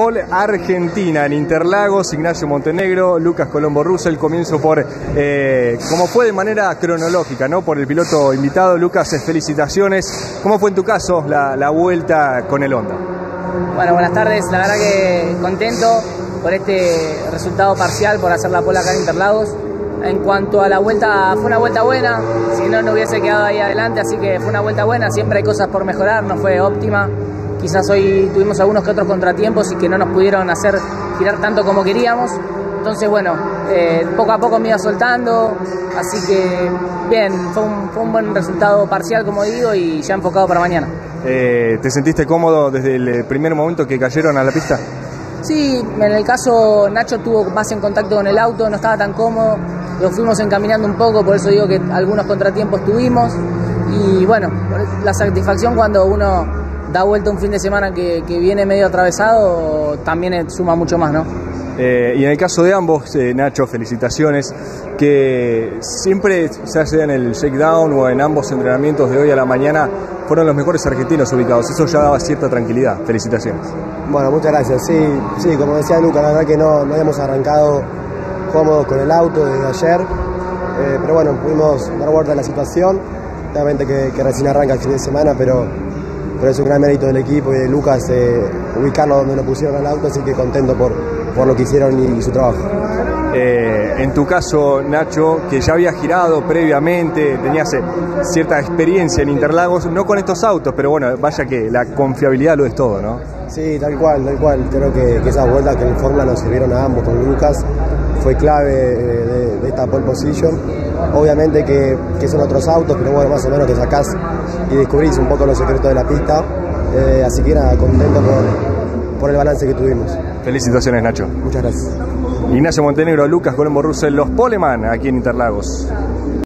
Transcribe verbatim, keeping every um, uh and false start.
Pole Argentina en Interlagos, Ignacio Montenegro, Lucas Colombo Russell. Comienzo por eh, cómo fue de manera cronológica, ¿no? Por el piloto invitado. Lucas, felicitaciones. ¿Cómo fue en tu caso la, la vuelta con el Honda? Bueno, buenas tardes. La verdad que contento por este resultado parcial, por hacer la pole acá en Interlagos. En cuanto a la vuelta, fue una vuelta buena, si no, no hubiese quedado ahí adelante, así que fue una vuelta buena. Siempre hay cosas por mejorar, no fue óptima. Quizás hoy tuvimos algunos que otros contratiempos y que no nos pudieron hacer girar tanto como queríamos. Entonces, bueno, eh, poco a poco me iba soltando, así que bien, fue un, fue un buen resultado parcial, como digo, y ya enfocado para mañana. Eh, ¿Te sentiste cómodo desde el primer momento que cayeron a la pista? Sí, en el caso Nacho estuvo más en contacto con el auto, no estaba tan cómodo, lo fuimos encaminando un poco, por eso digo que algunos contratiempos tuvimos. Y bueno, la satisfacción cuando uno da vuelta un fin de semana que, que viene medio atravesado también suma mucho más, ¿no? Eh, y en el caso de ambos, eh, Nacho, felicitaciones, que siempre, ya sea en el shakedown o en ambos entrenamientos de hoy a la mañana, fueron los mejores argentinos ubicados. Eso ya daba cierta tranquilidad. Felicitaciones. Bueno, muchas gracias. Sí, sí, como decía Luca, la verdad que no, no habíamos arrancado cómodos con el auto desde ayer, eh, pero bueno, pudimos dar vuelta a la situación. Obviamente que, que recién arranca el fin de semana, pero, pero es un gran mérito del equipo y de Lucas eh, ubicarlo donde lo pusieron al auto, así que contento por, por lo que hicieron y, y su trabajo. Eh, en tu caso, Nacho, que ya había girado previamente, tenías eh, cierta experiencia en Interlagos, no con estos autos, pero bueno, vaya que la confiabilidad lo es todo, ¿no? Sí, tal cual, tal cual. Creo que, que esas vueltas que en Fórmula nos sirvieron a ambos con Lucas fue clave de, de esta pole position. Obviamente que, que son otros autos, pero bueno, más o menos que sacás y descubrís un poco los secretos de la pista. Eh, así que nada, contento por, por el balance que tuvimos. Felicitaciones, Nacho. Muchas gracias. Ignacio Montenegro, Lucas Colombo Russell, los Poleman aquí en Interlagos.